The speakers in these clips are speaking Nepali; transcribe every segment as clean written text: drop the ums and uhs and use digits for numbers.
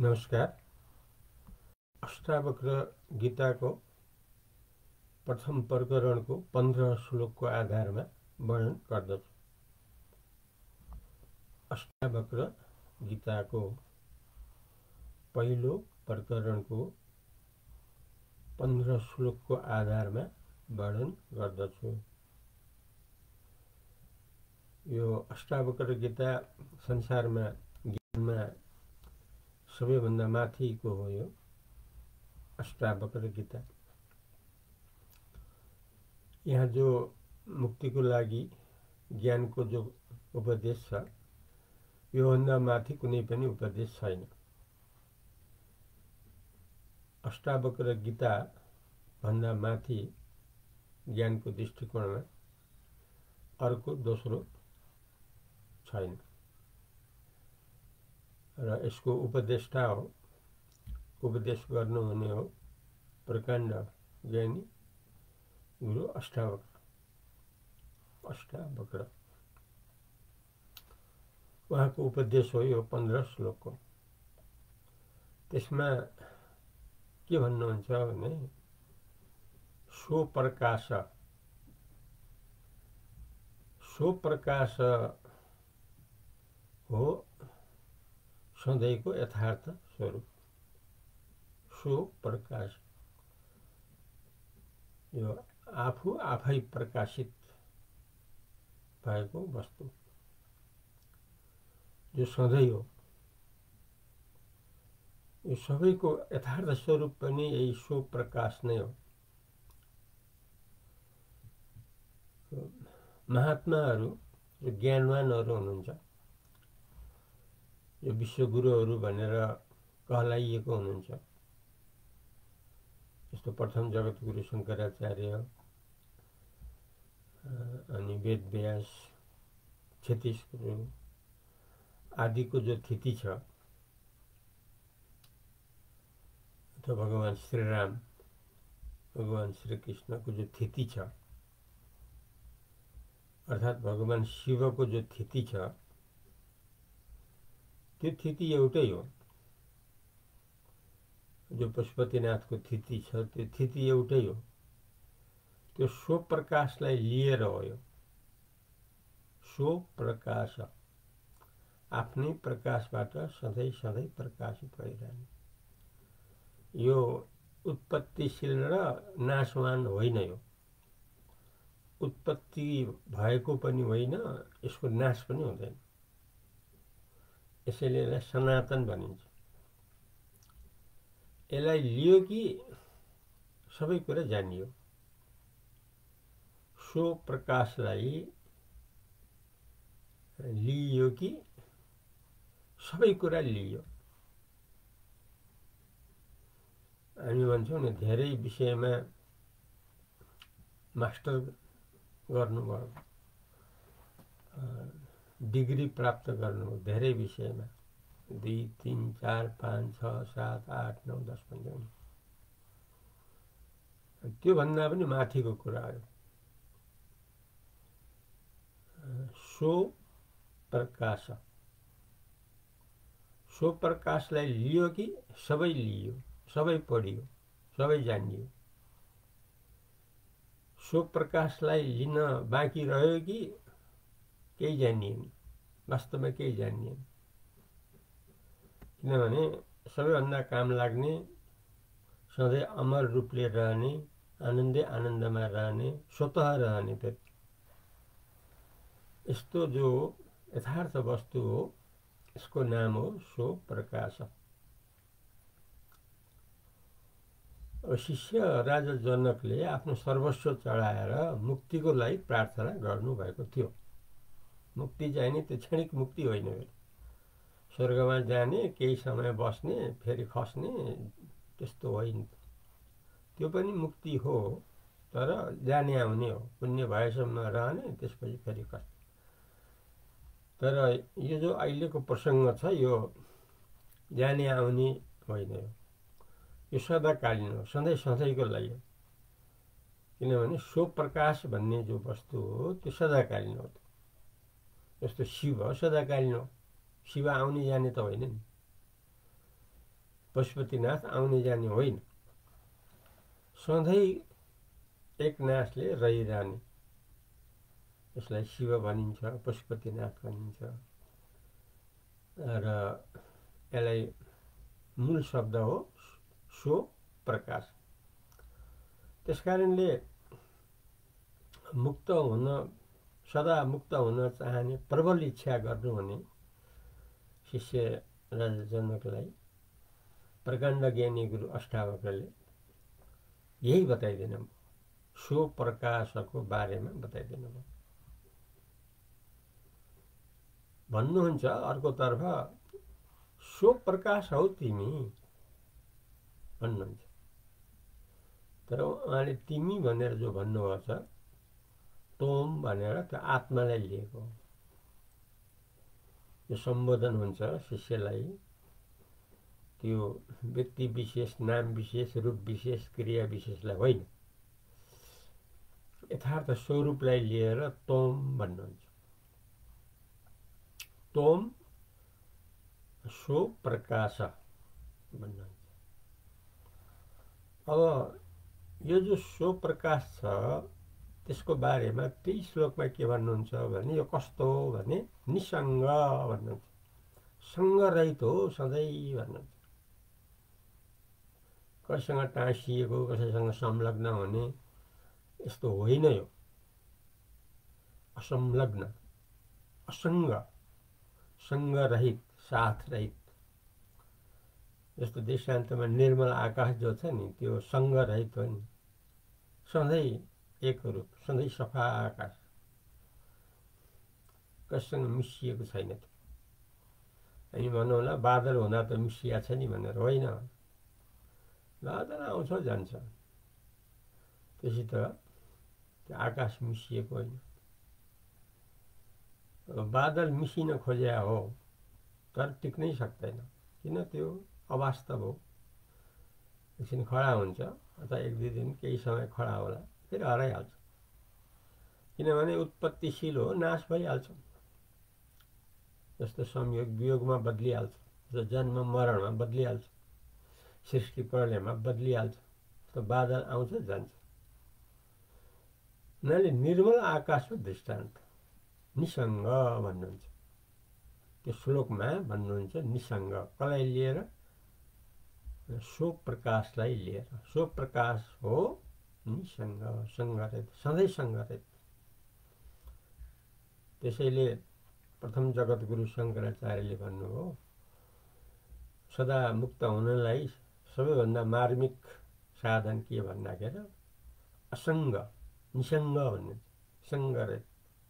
नमस्कार। अष्टावक्र गीताको प्रथम प्रकरणको 15 श्लोकको आधारमा वर्णन गर्दछु। अष्टावक्र गीताको पहिलो प्रकरणको 15 श्लोकको आधारमा वर्णन गर्दछु। यो अष्टावक्र गीता संसारमा ज्ञानमा सबैभन्दा माथिको हो। यो अष्टावक्र गीता यहाँ जो मुक्तिको लागि ज्ञानको जो उपदेश छ, योभन्दा माथि कुनै पनि उपदेश छैन। अष्टावक्र गीता भन्दा माथि ज्ञानको दृष्टिकोणमा अर्को दोस्रो छैन र यसको उपदेष्टा हो, उपदेश गर्नुहुने हो प्रकाण्ड ज्ञानी गुरु अष्टावक्र। उहाँको उपदेश हो यो 15 श्लोकको। त्यसमा के भन्नुहुन्छ भने सो प्रकाश हो सधैँको यथार्थ स्वरूप। सो प्रकाश यो आफू आफै प्रकाशित भएको वस्तु जो सधैँ हो। यो सबैको यथार्थ स्वरूप पनि यही सो प्रकाश नै हो। महात्माहरू जो ज्ञानवानहरू हुनुहुन्छ, यो विश्वगुरुहरू भनेर कहलाइएको हुनुहुन्छ, जस्तो प्रथम जगतगुरु शङ्कराचार्य, अनि वेदव्यास, क्षितिज गुरु आदिको जो थिति छ, अथवा भगवान श्रीराम, भगवान श्रीकृष्णको जो थिति छ, अर्थात् भगवान शिवको जो थिति छ, त्यो थिति एउटै हो। जो पशुपतिनाथको थिति छ, त्यो थिति एउटै हो। त्यो सो प्रकाशलाई लिएर हो। यो सो प्रकाश आफ्नै प्रकाशबाट सधैँ सधैँ प्रकाशित भइरहने। यो उत्पत्तिशील र नाशवान होइन। यो उत्पत्ति भएको पनि होइन, यसको नाश पनि हुँदैन। यसैले यसलाई सनातन भनिन्छ। यसलाई लियो कि सबै कुरा जानियो। सो प्रकाशलाई लियो कि सबै कुरा लियो। हामी भन्छौँ नि, धेरै विषयमा मास्टर गर्नुभयो, डिग्री प्राप्त गर्नुभयो, धेरै विषयमा 2, 3, 4, 5, 6, 7, 8, 9, 10 भन्छ। त्योभन्दा पनि माथिको कुरा हो सो प्रकाश। सो प्रकाशलाई लियो कि सबै लियो, सबै पढियो, सबै जानियो। सो प्रकाशलाई लिन बाँकी रह्यो कि केही जानिएन, वास्तवमा केही जानिएन। किनभने सबैभन्दा काम लाग्ने, सधैँ अमर रूपले रहने, आनन्दै आनन्दमा रहने, स्वतः रहने, फेरि यस्तो जो यथार्थ वस्तु हो, यसको नाम हो सो प्रकाश। शिष्य राजा जनकले आफ्नो सर्वस्व चढाएर मुक्तिको लागि प्रार्थना गर्नुभएको थियो। मुक्ति चाहिने त्यो क्षणिक मुक्ति होइन। स्वर्गमा जाने, केही समय बस्ने, फेरि खस्ने, त्यस्तो होइन। त्यो पनि मुक्ति हो, तर जाने आउने हो। पुण्य भएसम्म रहने, त्यसपछि फेरि खस्ने। तर यो जो अहिलेको प्रसङ्ग छ, यो जाने आउने होइन। यो सदाकालीन हो, सधैँ सधैँको लागि हो। किनभने सो प्रकाश भन्ने जो वस्तु हो, त्यो सदाकालीन हो। जस्तो शिव सदाकालीन हो। शिव आउने जाने त होइन नि। पशुपतिनाथ आउने जाने होइन, सधैँ एक नासले रहिरहने। यसलाई शिव भनिन्छ, पशुपतिनाथ भनिन्छ। र यसलाई मूल शब्द हो सो प्रकाश। त्यसकारणले मुक्त हुन, सदा मुक्त हुन चाहने, प्रबल इच्छा गर्नु भने शिष्य राजा जनकलाई प्रकाण्ड ज्ञानी गुरु अष्टावक्रले यही बताइदिनु भयो, सो प्रकाशको बारेमा बताइदिनु भयो। भन्नुहुन्छ अर्कोतर्फ सो प्रकाश हौ तिमी भन्नुहुन्छ, तर उहाँले तिमी भनेर जो भन्नुभएको छ तोम भनेर त्यो आत्मालाई लिएको हो। यो सम्बोधन हुन्छ शिष्यलाई, त्यो व्यक्ति विशेष, नाम विशेष, रूप विशेष, क्रिया विशेषलाई होइन, यथार्थ स्वरूपलाई लिएर तोम भन्नुहुन्छ। तोम सो प्रकाश भन्नुहुन्छ। अब यो जो सो प्रकाश छ त्यसको बारेमा त्यही श्लोकमा के भन्नुहुन्छ भने यो कस्तो हो भने निसङ्ग भन्नुहुन्छ, सङ्ग रहित हो सधैँ भन्नुहुन्छ। कसैसँग टाँसिएको, कसैसँग संलग्न हुने यस्तो होइन, यो असंलग्न, असङ्ग, सङ्गरहित, साथ रहित। जस्तो दृष्टान्तमा निर्मल आकाश जो छ नि त्यो सङ्ग रहित हो नि, सधैँ एक रूप, सधैँ सफा आकाश, कसैसँग मिसिएको छैन। त्यो हामी भनौँ होला बादल हुँदा त मिसिया छ नि भनेर, होइन, बादल आउँछ जान्छ, त्यसै त त्यो आकाश मिसिएको होइन। बादल मिसिन खोज्या हो तर टिक्नै सक्दैन, किन? त्यो अवास्तव हो। एकछिन खडा हुन्छ अथवा एक दुई दिन केही समय खडा होला, फेरि हराइहाल्छ, किनभने उत्पत्तिशील हो, नाश भइहाल्छ। जस्तो संयोग वियोगमा बदलिहाल्छ, जस्तो जन्म मरणमा बदलिहाल्छ, सृष्टि प्रलयमा बदलिहाल्छ। त बादल आउँछ जान्छ। उनीहरूले निर्मल आकाशको दृष्टान्त निसङ्ग भन्नुहुन्छ, त्यो श्लोकमा भन्नुहुन्छ निसङ्ग। कसलाई लिएर? सो प्रकाशलाई लिएर। सो प्रकाश हो निसङ्ग, सङ्गरहित, सधैँ सङ्गरहित। त्यसैले प्रथम जगतगुरु शङ्कराचार्यले भन्नुभयो सदा मुक्त हुनलाई सबैभन्दा मार्मिक साधन के भन्दाखेरि असङ्ग, निसङ्ग भन्नुहुन्छ, सङ्गरहित।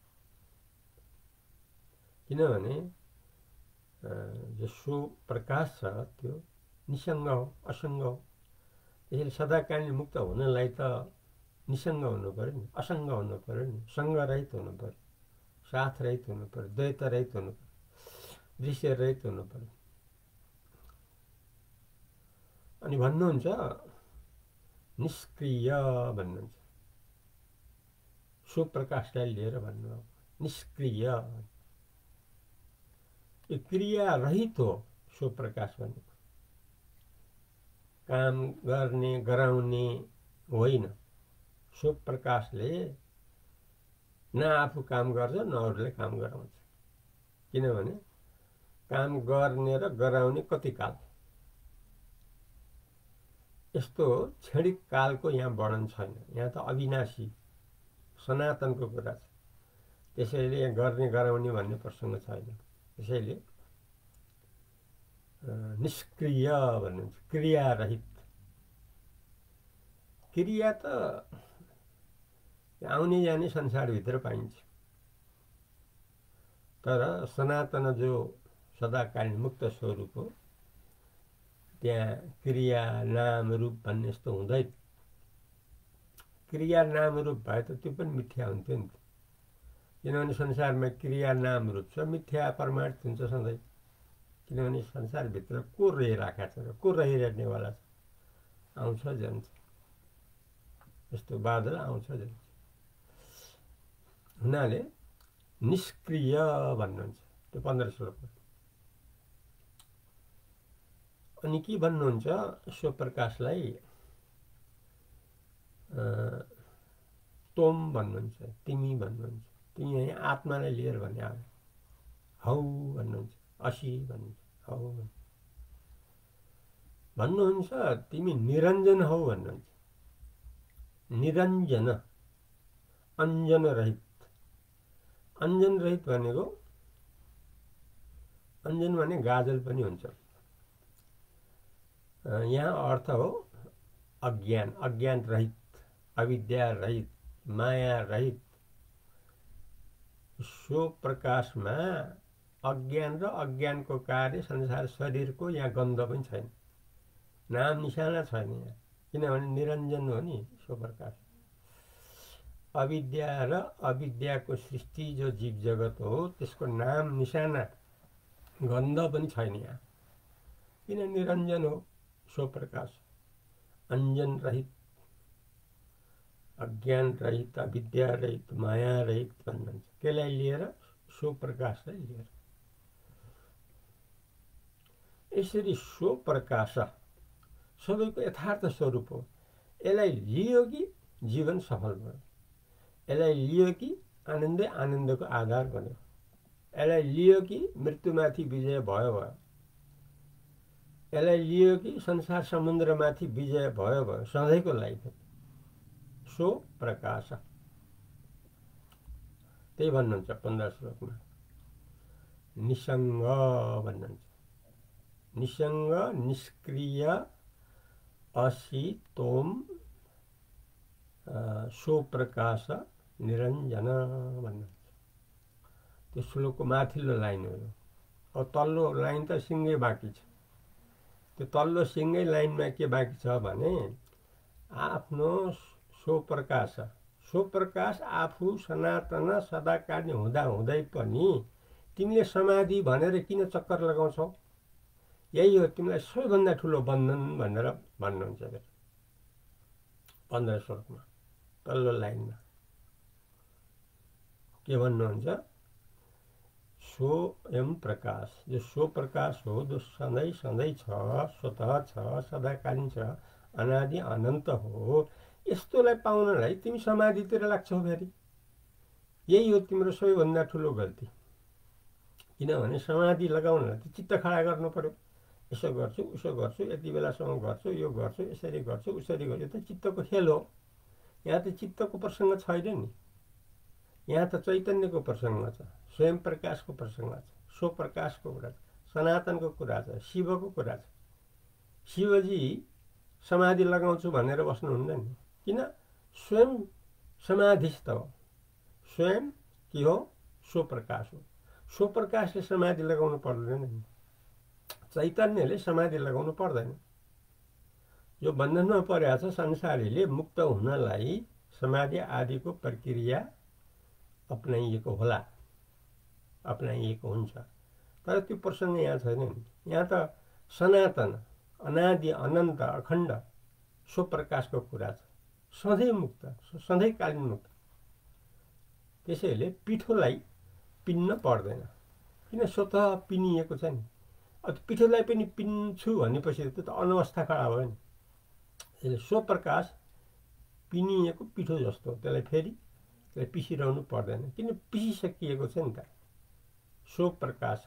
किनभने जो सो प्रकाश छ त्यो निसङ्ग हो, असङ्ग हो। त्यसैले सदाकालीन मुक्त हुनलाई त निसङ्ग हुनु पर्यो नि, असङ्ग हुनु पर्यो नि, सङ्गरहित हुनु पर्यो, साथ रहित हुनु पर्यो, द्वैत रहित हुनु पर्यो, दृश्य रहित हुनु पर्यो। अनि भन्नुहुन्छ निष्क्रिय भन्नुहुन्छ, सो प्रकाशलाई लिएर भन्नुभयो निष्क्रिय। यो क्रिया रहित हो सो प्रकाश भनेको, काम गर्ने गराउने होइन। सो प्रकाशले न आफू काम गर्छ न अरूले काम गराउँछ। किनभने काम गर्ने र गराउने कति काल, यस्तो क्षणिक कालको यहाँ वर्णन छैन। यहाँ त अविनाशी सनातनको कुरा छ। त्यसैले यहाँ गर्ने गराउने भन्ने प्रसङ्ग छैन। त्यसैले निष्क्रिय भन्नुहुन्छ, क्रियारहित। क्रिया त आउने जाने संसारभित्र पाइन्छ, तर सनातन जो सदाकालीन मुक्त स्वरूप हो त्यहाँ क्रिया नाम रूप भन्ने यस्तो हुँदैन। क्रिया नाम रूप भए त त्यो पनि मिथ्या हुन्थ्यो नि। किनभने संसारमा क्रिया नाम रूप छ, मिथ्या प्रमाणित हुन्छ सधैँ। किनभने संसारभित्र को रहिरहेको छ र को रहिरहनेवाला छ, आउँछ जान्छ। यस्तो बादल आउँछ जान्छ। हुनाले निष्क्रिय भन्नुहुन्छ त्यो 15 श्लोकमा। अनि के भन्नुहुन्छ स्वप्रकाशलाई तोम भन्नुहुन्छ, तिमी भन्नुहुन्छ। तिमी यहाँ आत्मालाई लिएर भने आयो, हौ भन्नुहुन्छ, असी भन्नुहुन्छ, हौ भन्नुहुन्छ। तिमी निरञ्जन हौ भन्नुहुन्छ, निरञ्जन, अञ्जन रहित। अञ्जन रहित भनेको, अञ्जन भने गाजल पनि हुन्छ। यहाँ अर्थ हो अज्ञान, अज्ञान रहित, अविद्या रहित, माया रहित। सो प्रकाशमा अज्ञान र अज्ञानको कार्य संसार शरीरको यहाँ गन्ध पनि छैन, नाम निशाना छैन यहाँ, किनभने निरञ्जन हो नि सो प्रकाश। अविद्या र अविद्याको सृष्टि जो जीव जगत हो त्यसको नाम निशाना गन्ध पनि छैन यहाँ, किन निरञ्जन हो सो प्रकाश। अञ्जन रहित, अज्ञान रहित, अविद्या रहित, माया रहित भन्नुहुन्छ। त्यसलाई लिएर सो प्रकाशलाई लिएर यसरी सो प्रकाश सबैको यथार्थ स्वरूप हो। यसलाई लियो कि जीवन सफल भयो, यसलाई लियो कि आनन्दै आनन्दको आधार बन्यो, यसलाई लियो कि मृत्युमाथि विजय भयो भयो, यसलाई लियो कि संसार समुद्रमाथि विजय भयो भयो, सधैँको लागि सो प्रकाश। त्यही भन्नुहुन्छ 15 श्लोकमा। निसङ्ग भन्नुहुन्छ, निसङ्ग निष्क्रिय असि तोम सो प्रकाश निरञ्जन भन्नुहुन्छ। त्यो श्लोकको माथिल्लो लाइन हो। अब तल्लो लाइन त सिङ्गै बाँकी छ। त्यो तल्लो सिङ्गै लाइनमा के बाँकी छ भने आफ्नो सो प्रकाश, सो प्रकाश आफू सनातन सदाकालीन हुँदा हुँदै पनि तिमीले समाधि भनेर किन चक्कर लगाउँछौ? यही हो तिमीलाई सबैभन्दा ठुलो बन्धन भनेर भन्नुहुन्छ 15 श्लोकमा तल्लो लाइनमा के भन्नुहुन्छ? स्वयं प्रकाश, जो सो प्रकाश हो, जो सधैँ सधैँ छ, स्वतः छ, सदाकालीन छ, अनादि अनन्त हो, यस्तोलाई पाउनलाई तिमी समाधितिर लाग्छौ फेरि। यही हो तिम्रो सबैभन्दा ठुलो गल्ती। किनभने समाधि लगाउनलाई त चित्त खडा गर्नु पर्यो। यसो गर्छु, उसो गर्छु, यति बेलासम्म गर्छु, यो गर्छु, यसरी गर्छु, उसरी गर्छु, यो त चित्तको खेल हो। यहाँ त चित्तको प्रसङ्ग छैन नि, यहाँ त चैतन्यको प्रसङ्ग छ, स्वयं प्रकाशको प्रसङ्ग छ, सो प्रकाशको कुरा छ, सनातनको कुरा छ, शिवको कुरा छ। शिवजी समाधि लगाउँछु भनेर बस्नुहुन्न नि, किन? स्वयं समाधिस्थ हो, स्वयं के हो? सो प्रकाश हो। सो प्रकाशले समाधि लगाउनु पर्दैन नि, चैतन्यले समाधि लगाउनु पर्दैन। जो बन्धनमा परेको छ संसारीले मुक्त हुनलाई समाधि आदिको प्रक्रिया अपनाइएको होला, अपनाइएको हुन्छ, तर त्यो प्रसङ्ग यहाँ छैन नि। यहाँ त सनातन अनादि अनन्त अखण्ड सो प्रकाशको कुरा छ, सधैँ मुक्त, सधैँकालीन मुक्त। त्यसैले पिठोलाई पिन्न पर्दैन, किन? स्वतः पिनिएको छ नि। अब पिठोलाई पनि पिन्छु भनेपछि त्यो त अनवस्था खडा भयो नि। त्यसले सो प्रकाश पिनिएको पिठो जस्तो हो, त्यसलाई फेरि त्यसलाई पिसिरहनु पर्दैन, किन? पिसिसकिएको छ नि त। सो प्रकाश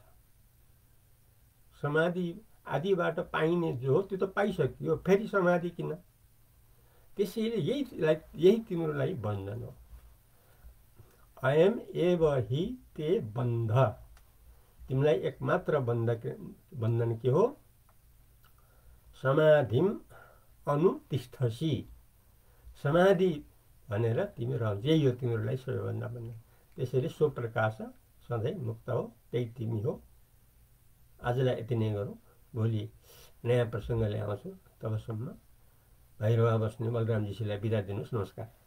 समाधि आदिबाट पाइने जो हो त्यो त पाइसकियो, फेरि समाधि किन? त्यसैले यही तिम्रो लागि बन्धन हो। अयम एव हि ते बन्ध, तिमीलाई एकमात्र बन्धन के हो? समाधिम अनुतिष्ठसी, समाधि भनेर तिमी रहन्छ, यही हो तिम्रो लागि सबैभन्दा बन्धन। त्यसैले सो प्रकाश सधैँ मुक्त हो, त्यही तिमी हो। आजलाई यति नै गरौँ, भोलि नयाँ प्रसङ्ग ल्याउँछु। तबसम्म भैरवा बस्ने बलरामजीसीलाई बिदा दिनुहोस्। नमस्कार।